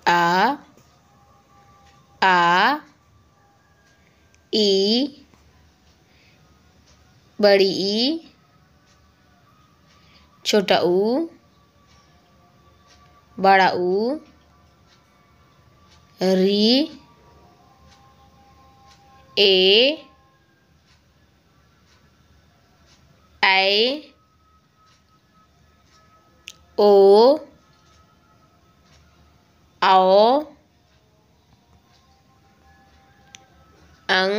आ ई बड़ी ई छोटा ऊ बड़ा ऊ री ए ऐ ओ औ अं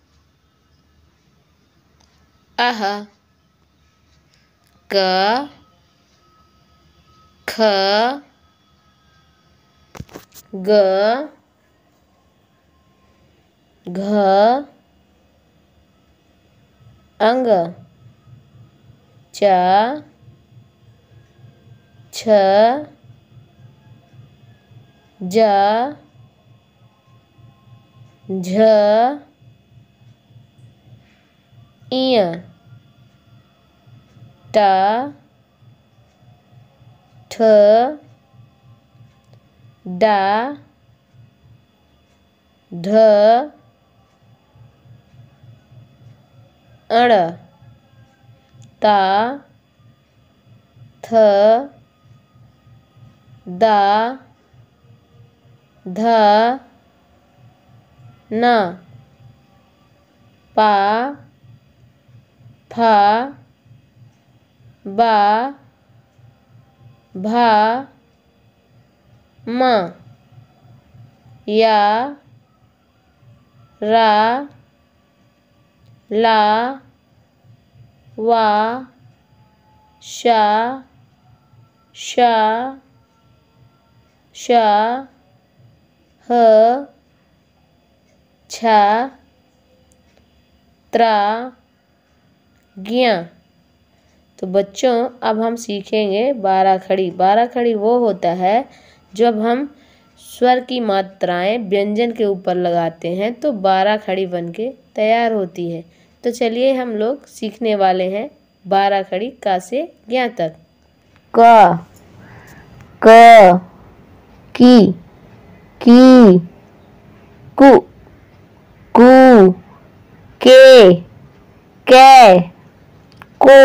अह क ख ग घ अंग च छ ज झ इय ट ठ ड ढ अण ता थ दा ध न पा फा बा भा म या रा ला वा शा शा श ह छ त्रा ज्ञ। तो बच्चों अब हम सीखेंगे बारह खड़ी। बारह खड़ी वो होता है जब हम स्वर की मात्राएं व्यंजन के ऊपर लगाते हैं तो बारह खड़ी बनके तैयार होती है। तो चलिए हम लोग सीखने वाले हैं बारह खड़ी का से ज्ञ तक। क की कु कू के को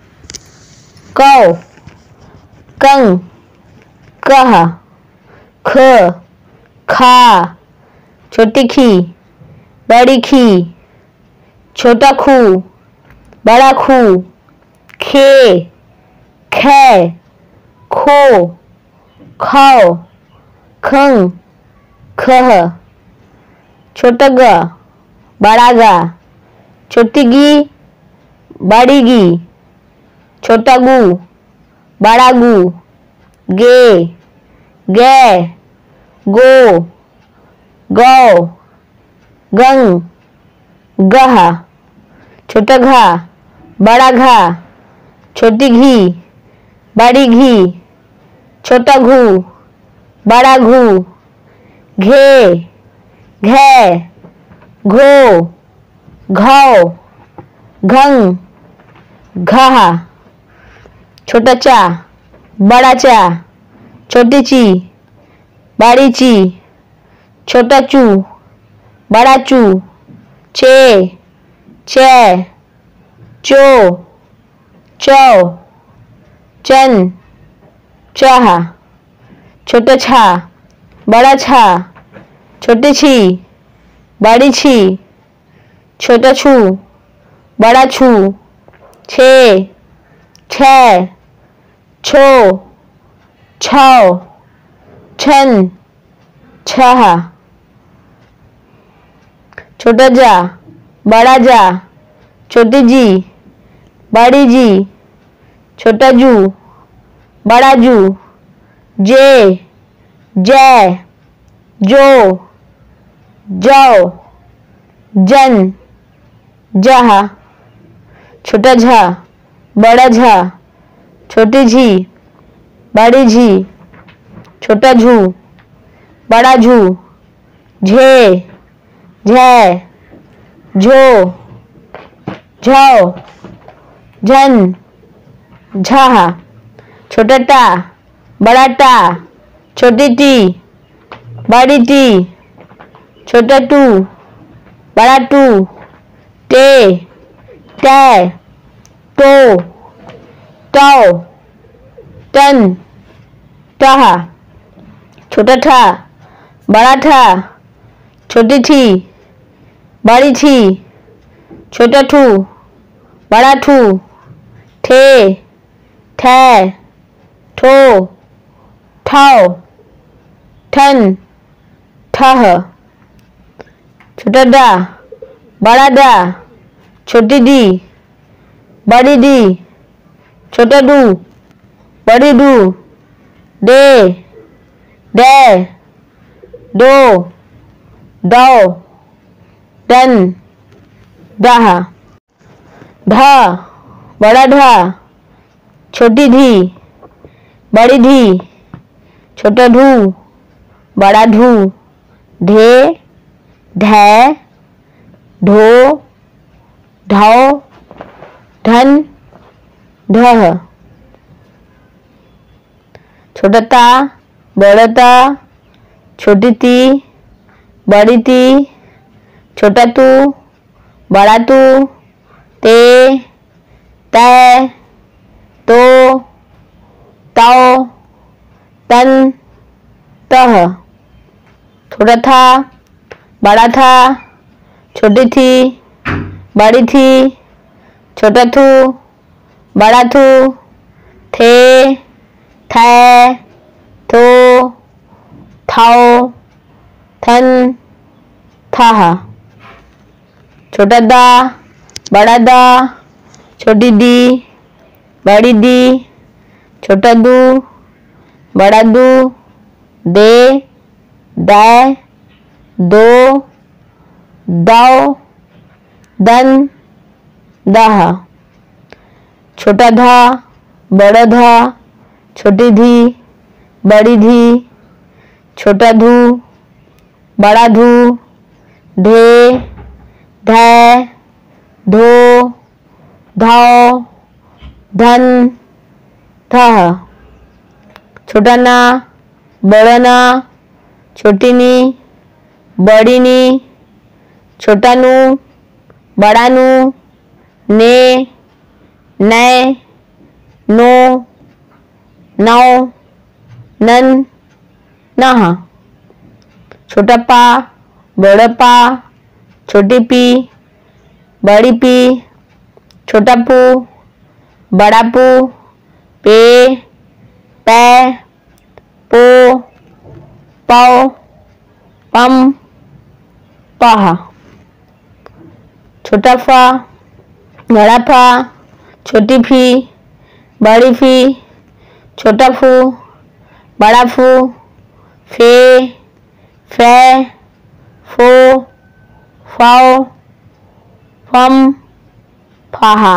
कौ कं कह ख खा छोटी खी बड़ी खी छोटा खू बड़ा खू खे खे खो खौ खं खह छोटा ग बड़ा गा छोटी गी बड़ी गी छोटा गू बड़ा गू गे गे गो गौ गंग गह छोटा घा बड़ा घा छोटी घी बड़ी घी छोटा घू बड़ा घू घे घे घो घौ घंग घहा छोटा चा बड़ा चा छोटी ची बड़ी ची छोटा चू बड़ा चू चे चे चो चौ चन चाह छोटा छा बड़ा छा छोटी छी बड़ी छी छोटा छू बड़ा छू छे छे छो छौ छन छह छोटा जा बड़ा जा छोटी जी बड़ी जी छोटा जू बड़ा जू जे जय जो जौ जन जहा छोटा झा बड़ा झा छोटी झी बड़ी झी छोटा झू बड़ा झू झे झै झो झौ झन झा छोटा टा बड़ा टा छोटी टी बड़ी टी, छोटा टू, बड़ा टू, टे, टे, टो, टौ, टन, टह, छोटा ठा, बड़ा ठा, छोटी ठी, बड़ी ठी, छोटा ठू, बड़ा ठू, ठे, ठै, ठो, ठौ, ठन, ठह, छोटा डा, बड़ा डा, छोटी डी, बड़ी डी, छोटा डू, बड़ी डू, डे, डे, डो, डौ, डन, डह, ढा, बड़ा ढा, छोटी ढी, बड़ी ढी, छोटा ढू, बड़ा ढू, ढे, ढै, ढो, ढौ, ढन, ढह, छोटा ता, बड़ा ता, छोटी ती, बड़ी ती, छोटा तू, बड़ा तू, ते, तै, तो, तौ, तन, तह, छोटा था, बड़ा था, छोटी थी, बड़ी थी, छोटा थू, बड़ा थू, थे, थे, थो, थाओ, थन, थाह, छोटा दा, बड़ा दा, छोटी दी, बड़ी दी, छोटा दू, बड़ा दू, दे, दै, दो, दौ, दन, दह, छोटा धा, बड़ा धा, छोटी धी, बड़ी धी, छोटा धू, बड़ा धू, ढे, ढै, धो, धौ, धन, धह, छोटा ना, बड़ा ना, छोटी नी, बड़ी नी, छोटा नू, बड़ा नू, ने, नै, नो, नौ, नन, नह, छोटा पा, बड़ा पा, छोटी पी, बड़ी पी, छोटा पू, बड़ा पू, पे, पै, पो, पौ, पम, पह, छोटा फा, बड़ा फा, छोटी फी, बड़ी फी, छोटा फू, बड़ा फू, फे, फै, फो, फाओ, फम, फाहा,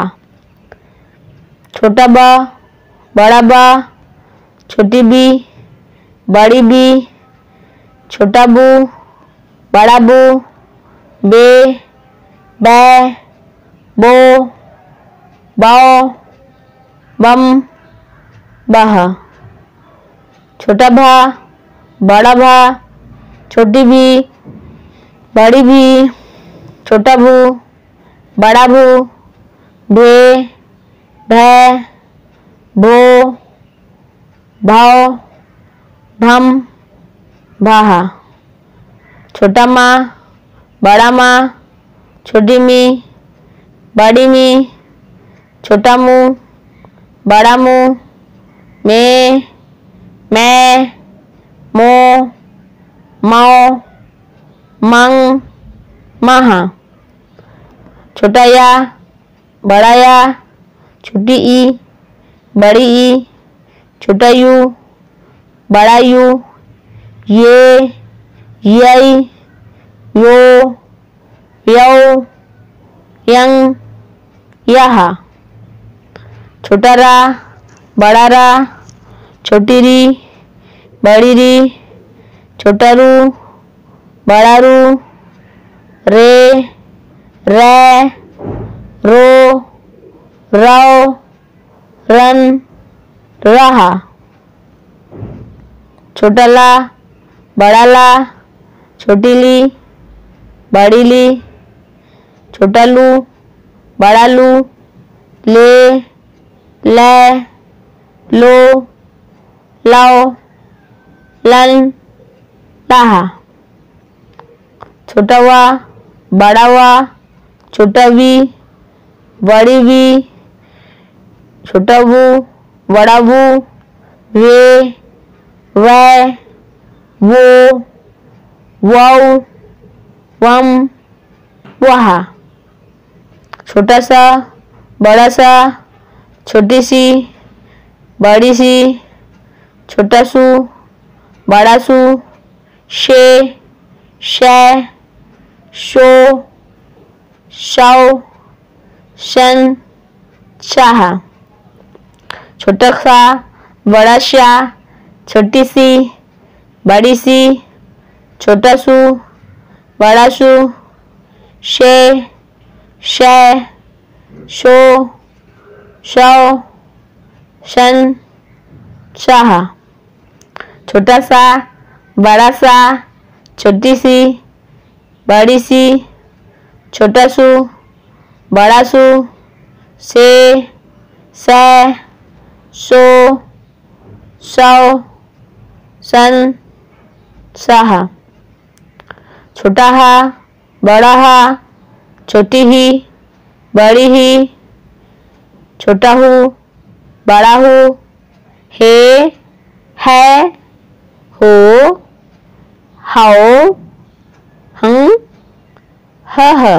छोटा बा, बड़ा बा, छोटी बी, बड़ी बी, छोटा बू, बड़ा बू, बे, बै, बो, बाओ, बम, बह, छोटा भा, बड़ा भा, छोटी भी, बड़ी भी, छोटा भू, बड़ा भू, भे, भै, भो, भाव, भम, भाहा, छोटा माँ, बड़ा माँ, छोटी मी, बड़ी मी, छोटा मुँह, बड़ा मुँह, में, मैं, मो, माओ, मंग, महा, छोटा या, बड़ा या, छोटी ई, बड़ी ई, छोटा यू, बड़ा यू, ये, यई, यो, यौ, यंग, यह, छोटा रा, बड़ा रा, छोटी री, बड़ी री, छोटा रू, बड़ा रू, रे, रै, रो, रौ, रन, रहा, छोटा ला, बड़ा ला, छोटी ली, बड़ी ली, छोटा लू, बड़ा लू, ले, ले, लो, लाओ, लन, लाहा। छोटा वा, बड़ा वा, छोटा वी, बड़ी वी, छोटा वू, बड़ा वू, वे, वै, वो, वाऊ, वम, वहा। छोटा सा, बड़ा सा, छोटी सी, बड़ी सी, छोटा सू, बड़ा सू, शे, शै, शो, शौ, शन, शाह। छोटा सा, बड़ा शा, छोटी सी, बड़ी सी, छोटा सू, बड़ा सू, शे, शै, शो, शौ, शन, शाह। छोटा सा, बड़ा सा, छोटी सी, बड़ी सी, छोटा सू, बड़ा सू, से, सै, सो, सौ, सन, साहा। छोटा हा, बड़ा हा, छोटी ही, बड़ी ही, छोटा हूँ, बड़ा हूँ, हे, है, हो, हाओ, हं, ह।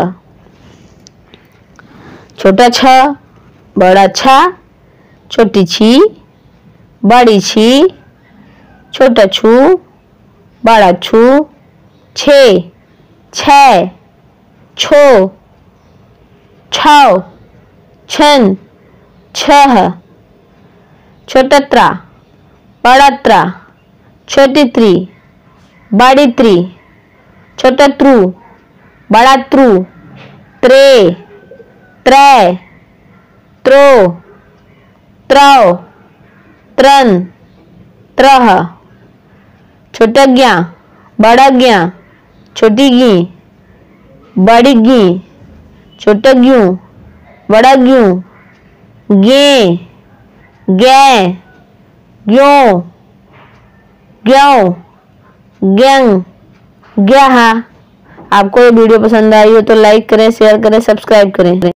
छोटा छ, बड़ा छा, छोटी छी, बड़ी छी, छोटा छू, बड़ा छू, छे, छै, छो, छौ, छन, छह। छोटा त्रा, बड़ा त्रा, छोटी त्री, बड़ी त्री, छोटा त्रू, बड़ा त्रू, त्रे, त्रै, त्रो, त्रौ, त्रन, त्रह। छोटा ज्ञा, बड़ा ज्ञा, छोटी गी, बड़ी गी, छोटा ग्यू, बड़ा ग्यू, गे, गै, ग्यों, ग्यों, ग्यंग, ग्याहा। आपको ये वीडियो पसंद आई हो तो लाइक करें, शेयर करें, सब्सक्राइब करें।